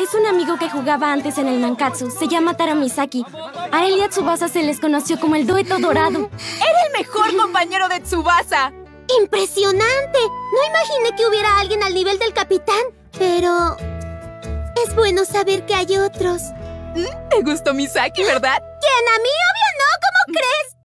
Es un amigo que jugaba antes en el Nankatsu. Se llama Taro Misaki. A él y a Tsubasa se les conoció como el dueto dorado. ¡Era el mejor compañero de Tsubasa! ¡Impresionante! No imaginé que hubiera alguien al nivel del capitán. Pero... es bueno saber que hay otros. ¿Te gustó Misaki, verdad? ¿Quién? ¿A mí? Obvio no. ¿Cómo crees?